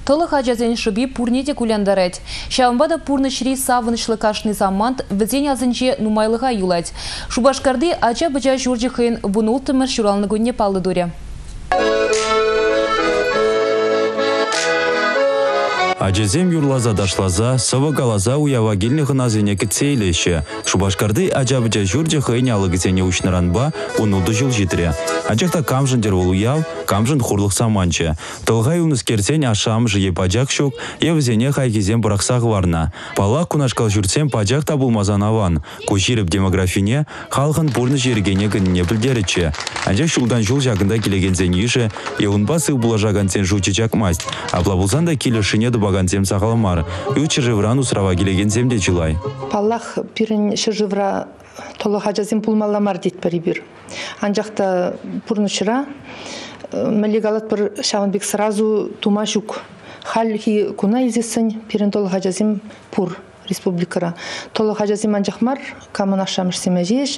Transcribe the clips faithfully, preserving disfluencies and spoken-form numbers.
Тылы хажазен шыби пурнеде куляндарет. Шавымбада пурны шри савынышлы кашны замант візен азынче нумайлыға юлать. Шубашкарды ача-быча журжихын бұны ұлтымыр шуралны гүнне палы дуре. Ачезем юрлаза дашлаза, сава галаза уява гильнихын азыне кітсейлеші. Шубашкарды ача-быча журжихын алығызене учныранба унулды жыл житре. Ачақта камжын дервол уяв, камжын хурлық саманчы. Тылғай уны скерсен ашам жие пачак шук, евзене хайгезем бұрақсақ варна. Пала кунашкал жүрсен пачак табылмазан аван. Куширіп демографине, халқын пурны жергене гынне білдерічі. Ачақ шулдан жыл жағында келегензен еші, еуынба сыл бұлажағансен жучычак масть. Аплабылсан да келешіне дұбағансем сақаламар. Үчі живран усрава келегензем де жылай. Паллах пирін шыжывра толы хажазым пулмаламар дейт бари бір. Анжақта пурнышыра, мәлегалат бір шавынбек сразу тумашук. Халхи куна изесін пирін толы хажазым пур республикара. Толы хажазым анжақмар, камын ашамыш семәжеш,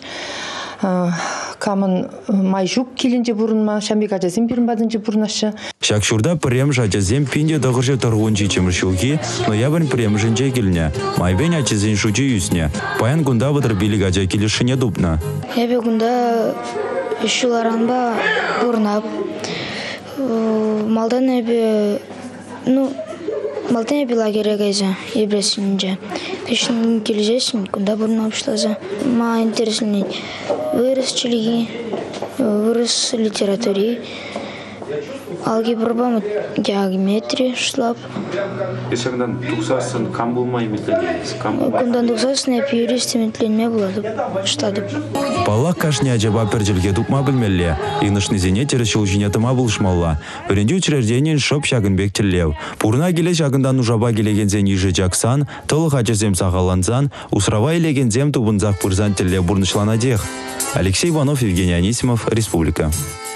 камын майжук келінже бұрынма, шамбек хажазым бірін бадынже бұрынашы. Шакшурда прем жачазем пинде дағырже тұрғынчы чеміршуки, но ябын прем жынче келіне. Майбен ачызен шучы юсне. Паян гунда ватыр билік ача келішіне дупна. Ябе гунда шуларанба бұрнап. Малдан ябе, ну, малдан ябе лагеря гайза, ебресінінже. Пешін кележесін, гунда бұрнап шлаза. Ма интересный вырыс чилиги, вырыс литератури. Алгебра, геометрия, шлап. Ешагдан туксасын кам булмай метледеңіз? Кундан туксасын әпі юристі метленме болады, штады. Паллах кашне ажаба перделге тупма білмелле. Игнышны зене тересшіл жинетіма бұлшмалла. Өренде учрежденен шоп шагынбек тіллев. Пурна келе шагындан ужаба келегензен ежі жақсан, тылы хачызем сағаланзан, усрава елегензем тубынзақ пырзан тілле бұрнышланадех. Алексей Иванов, Евгений Анисимов, Республика.